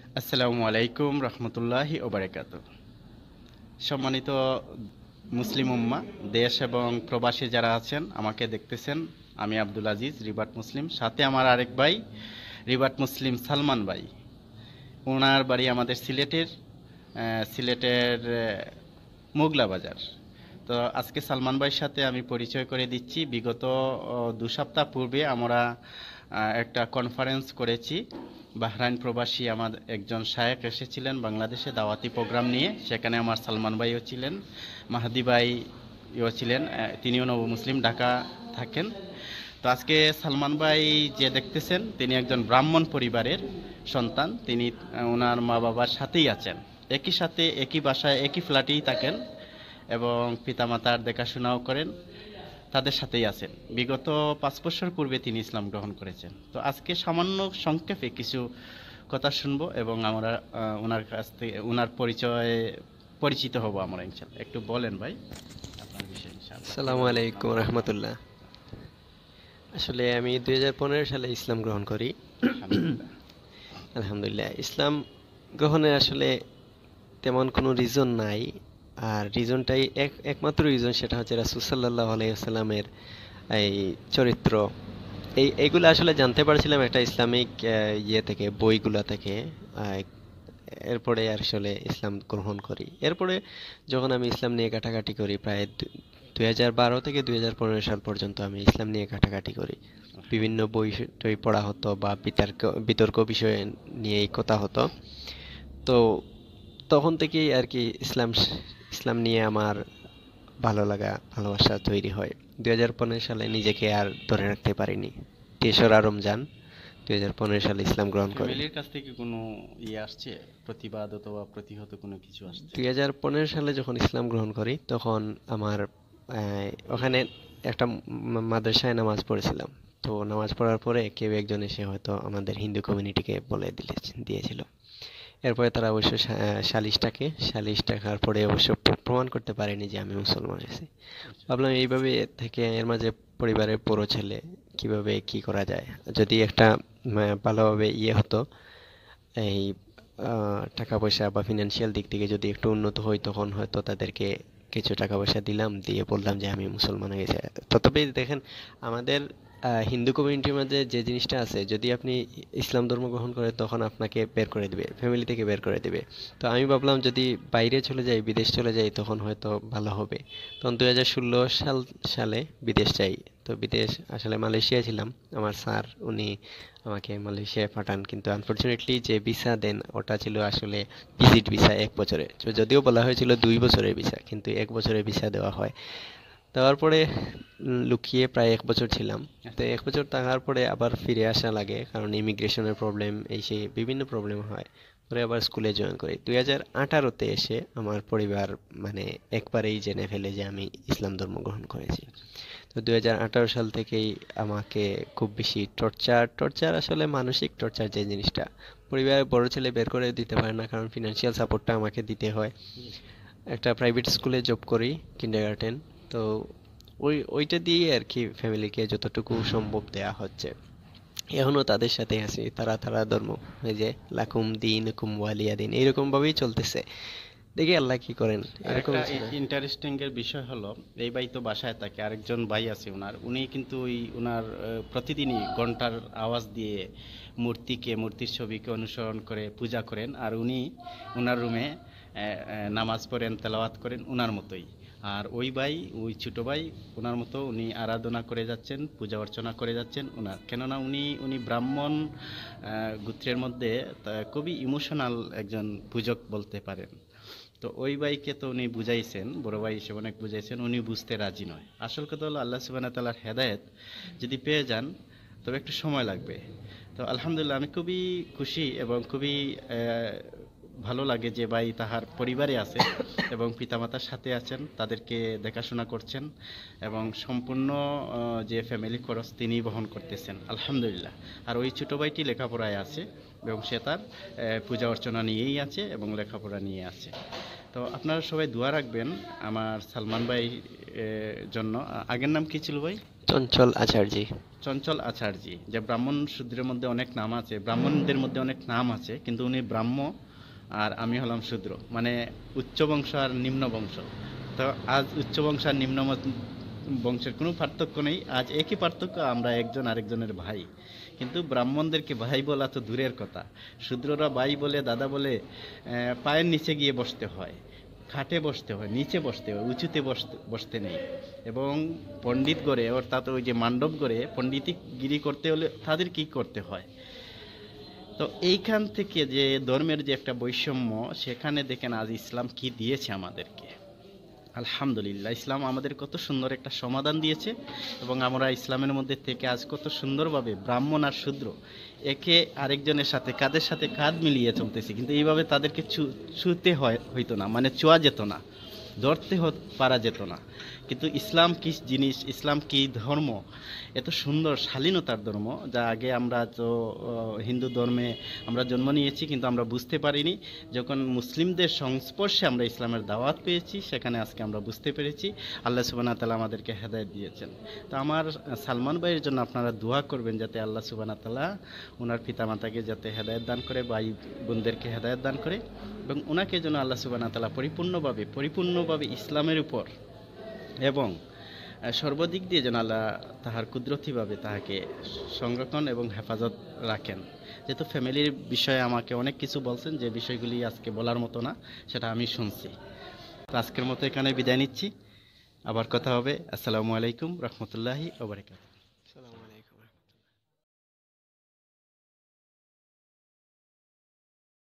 আসসালামু আলাইকুম রহমতুল্লাহি ও বারাকাতু। সম্মানিত মুসলিম উম্মা, দেশ এবং প্রবাসী যারা আছেন আমাকে দেখতেছেন, আমি আব্দুল আজিজ রিবাট মুসলিম, সাথে আমার আরেক ভাই রিবাট মুসলিম সালমান ভাই। ওনার বাড়ি আমাদের সিলেটের মোগলা বাজার। তো আজকে সালমান ভাইয়ের সাথে আমি পরিচয় করে দিচ্ছি। বিগত 2 সপ্তাহ পূর্বে আমরা একটা কনফারেন্স করেছি। বাহরাইন প্রবাসী আমার একজন শায়েখ এসেছিলেন বাংলাদেশে দাওয়াতি প্রোগ্রাম নিয়ে। সেখানে আমার সালমান ভাইও ছিলেন, মাহাদি ভাইও ছিলেন। তিনিও নব মুসলিম, ঢাকা থাকেন। তো আজকে সালমান ভাই যে দেখতেছেন, তিনি একজন ব্রাহ্মণ পরিবারের সন্তান। তিনি ওনার মা বাবার সাথেই আছেন, একই সাথে একই বাসায় একই ফ্ল্যাটেই থাকেন এবং পিতামাতার দেখাশোনাও করেন, তাদের সাথেই আছেন। বিগত 5 বছর পূর্বে তিনি ইসলাম গ্রহণ করেছেন। তো আজকে সামান্য সংক্ষেপে কিছু কথা শুনবো এবং আমরা ওনার কাছ থেকে ওনার পরিচিত হব আমরা ইনশাল্লাহ। একটু বলেন ভাই আপনার বিষয়ে ইনশাল্লাহ আসসালামু কিভাবে ইসলাম আলাইকুম গ্রহণ করলেন। রহমতুল্লাহ। আসলে আমি 2015 সালে ইসলাম গ্রহণ করি। আলহামদুলিল্লাহ। আলহামদুলিল্লাহ। ইসলাম গ্রহণের আসলে তেমন কোনো রিজন নাই। আর রিজনটাই একমাত্র রিজন, সেটা হচ্ছে রাসূল সাল্লাল্লাহু আলাইহি ওয়াসাল্লামের এই চরিত্র। এইগুলো আসলে জানতে পারছিলাম একটা ইসলামিক ইয়ে থেকে, বইগুলা থেকে। আহ, এরপরে আসলে ইসলাম গ্রহণ করি। এরপরে যখন আমি ইসলাম নিয়ে ঘাটাঘাটি করি, প্রায় 2012 থেকে 2015 সাল পর্যন্ত আমি ইসলাম নিয়ে ঘাটাঘাটি করি। বিভিন্ন আলহামদুলিল্লাহ। বই টই পড়া হতো বা বিতর্ক বিতর্ক বিষয় নিয়েই কথা হতো। তো তখন থেকেই আর কি ইসলাম নিয়ে আমার ভালো লাগা, ভালোবাসা তৈরি হয়। 2015 সালে নিজেকে আর ধরে রাখতে পারিনি। 3রা রমজান 2015 সালে ইসলাম গ্রহণ করি। ফ্যামিলির কাছ থেকে কোনো ইয়ে আসছে, প্রতিবাদ অথবা প্রতিহত কোনো কিছু আসছে? 2015 সালে যখন ইসলাম গ্রহণ করি, তখন আমার ওখানে একটা মাদ্রাসায় নামাজ পড়েছিলাম। তো নামাজ পড়ার পরে কেউ একজন এসে হয়তো আমাদের হিন্দু কমিউনিটিকে দিয়েছিল। এরপরে তারা অবশ্য সালিশ টাকার পরে অবশ্য প্রমাণ করতে পারেনি যে আমি মুসলমান হয়েছি। আচ্ছা। ভাবলাম এইভাবে থেকে এর মাঝে পরিবারের বড় ছেলে, কিভাবে কি করা যায়। যদি একটা ভালোভাবে ইয়ে হতো, এই টাকা পয়সা বা ফিনান্সিয়াল দিক থেকে যদি একটু উন্নত হই, তখন হয়তো তাদেরকে কিছু টাকা পয়সা দিলাম, দিয়ে বললাম যে আমি মুসলমান হয়ে গেছি। তথাপি দেখেন, আমাদের হিন্দু কমিউনিটির মধ্যে যে জিনিসটা আছে, যদি আপনি ইসলাম ধর্ম গ্রহণ করেন, তখন আপনাকে বের করে দিবে, ফ্যামিলি থেকে বের করে দিবে। তো আমি ভাবলাম যদি বাইরে চলে যাই, বিদেশ চলে যাই, তখন হয়তো ভালো হবে। তখন 2016 সালে বিদেশ যাই। তো বিদেশ আসলে মালয়েশিয়া ছিলাম। আমার স্যার, উনি আমাকে মালয়েশিয়ায় পাঠান, কিন্তু আনফরচুনেটলি যে ভিসা দেন, ওটা ছিল আসলে ভিজিট ভিসা 1 বছরের। তো যদিও বলা হয়েছিল 2 বছরের ভিসা, কিন্তু 1 বছরের ভিসা দেওয়া হয়। দেওয়ার পরে লুকিয়ে প্রায় 1 বছর ছিলাম। তো আচ্ছা। 1 বছর থাকার পরে আবার ফিরে আসা লাগে, কারণ ইমিগ্রেশনের প্রবলেম, এই সেই বিভিন্ন প্রবলেম হয়। পরে আবার স্কুলে জয়েন করি। 2018-তে এসে আমার পরিবার মানে একবারেই জেনে ফেলে যে আমি ইসলাম ধর্ম গ্রহণ করেছি। আচ্ছা। তো 2018 সাল থেকেই আমাকে খুব বেশি টর্চার আসলে মানসিক টর্চার, যে জিনিসটা পরিবারের বড় ছেলে বের করে দিতে পারে না, কারণ ফিনান্সিয়াল সাপোর্টটা আমাকে দিতে হয়। জি। একটা প্রাইভেট স্কুলে জব করি, কিন্ডারগার্টেন। তো ওইটা দিয়ে আর কি ফ্যামিলিকে যতটুকু সম্ভব দেয়া হচ্ছে। এখনো তাদের সাথে আছি। তারা ধর্ম, এই যে লাকুম দীনুকুম ওয়ালিয়া দিন, এইরকম ভাবেই চলতেছে। দেখি আল্লাহ কি করেন, আর এরকম একটা ছিল। ইন্টারেস্টিং এর বিষয় হলো, এই ভাই তো বাসায় থাকে, আরেকজন ভাই আছে ওনার, উনি কিন্তু ওই ওনার প্রতিদিনই ঘন্টার আওয়াজ দিয়ে মূর্তির ছবিকে অনুসরণ করে পূজা করেন। আর উনি ওনার রুমে নামাজ পড়েন, তেলাওয়াত করেন ওনার মতোই। আর ওই ভাই, ওই ছোট ভাই, ওনার মতো উনি আরাধনা করে যাচ্ছেন, পূজা অর্চনা করে যাচ্ছেন ওনার। কেননা উনি ব্রাহ্মণ গোত্রের মধ্যে খুবই ইমোশনাল একজন পূজক বলতে পারেন। তো ওই ভাইকে তো উনি বুঝাইছেন, বড় ভাই হিসেবে অনেক বুঝাইছেন, উনি বুঝতে রাজি নয়। আসল কথা হলো আল্লাহ সুবহানাহু ওয়া তাআলার হেদায়েত যদি পেয়ে যান, তবে একটু সময় লাগবে। তো আলহামদুলিল্লাহ আমি খুবই খুশি এবং খুবই ভালো লাগে যে ভাই তাহার পরিবারে আছে এবং পিতামাতার সাথে আছেন, তাদেরকে দেখাশোনা করছেন এবং সম্পূর্ণ যে ফ্যামিলি খরচ তিনি বহন করতেছেন আলহামদুলিল্লাহ। আর ওই ছোট ভাইটি লেখাপড়ায় আছে এবং সে তার পূজা অর্চনা নিয়েই আছে এবং লেখাপড়া নিয়ে আছে। তো তো আপনারা সবাই দোয়া রাখবেন আমার সালমান ভাই জন্য। আগের নাম কি ছিল ভাই? চঞ্চল আচার্যি। চঞ্চল আচার্যি। যে ব্রাহ্মণ শূদ্রের মধ্যে অনেক নাম আছে, ব্রাহ্মণদের মধ্যে অনেক নাম আছে, কিন্তু উনি ব্রাহ্ম আর আমি হলাম শূদ্র, মানে উচ্চ বংশ আর নিম্ন বংশ। তো আজ উচ্চ বংশ আর নিম্ন বংশের কোনো পার্থক্য নেই, আজ একই পার্থক্য, আমরা একজন আরেকজনের ভাই। কিন্তু ব্রাহ্মণদেরকে ভাই বলা তো দূরের কথা, শূদ্ররা ভাই বলে, দাদা বলে পায়ের নিচে গিয়ে বসতে হয়, খাটে বসতে হয়, নিচে বসতে হয়, উঁচুতে বসতে নেই। এবং পণ্ডিত গড়ে, অর্থাৎ ওই যে মান্ডব গড়ে পণ্ডিতগিরি করতে হলে তাদের কি করতে হয়। তো এইখান থেকে যে ধর্মের যে একটা বৈষম্য, সেখানে দেখেন আজ ইসলাম কি দিয়েছে আমাদেরকে। আলহামদুলিল্লাহ, ইসলাম আমাদের কত সুন্দর একটা সমাধান দিয়েছে, এবং আমরা ইসলামের মধ্যে থেকে আজ কত সুন্দরভাবে ব্রাহ্মণ আর শূদ্র একে আরেকজনের সাথে কাঁধের সাথে কাঁধ মিলিয়ে চলতেছি। কিন্তু এইভাবে তাদেরকে ছুঁতে হইতো না, মানে ছোঁয়া যেত না, ধরতে পারা যেত না। কিন্তু ইসলাম কি জিনিস, ইসলাম কি ধর্ম, এত সুন্দর শালীনতার ধর্ম, যা আগে আমরা তো হিন্দু ধর্মে আমরা জন্ম নিয়েছি, কিন্তু আমরা বুঝতে পারিনি। যখন মুসলিমদের সংস্পর্শে আমরা ইসলামের দাওয়াত পেয়েছি, সেখানে আজকে আমরা বুঝতে পেরেছি। আল্লাহ সুবহানাহু ওয়া তাআলা আমাদেরকে হেদায়েত দিয়েছেন। তো আমার সালমান ভাইয়ের জন্য আপনারা দোয়া করবেন, যাতে আল্লাহ সুবহানাহু ওয়া তাআলা ওনার পিতামাতাকে যাতে হেদায়েত দান করে, ভাই বোনদেরকে হেদায়েত দান করে, এবং ওনাকে যেন আল্লাহ সুবহানাহু ওয়া তাআলা পরিপূর্ণভাবে ইসলামের উপর এবং সর্বদিক দিয়ে যেন আল্লাহ তাহার কুদরতিভাবে তাহাকে সংরক্ষণ এবং হেফাজত রাখেন। যেহেতু ফ্যামিলির বিষয়ে আমাকে অনেক কিছু বলছেন, যে বিষয়গুলি আজকে বলার মতো না, সেটা আমি শুনছি। তো আজকের মতো এখানে বিদায় নিচ্ছি, আবার কথা হবে। আসসালামু আলাইকুম রহমতুল্লাহি ওয়া বারাকাতুহু।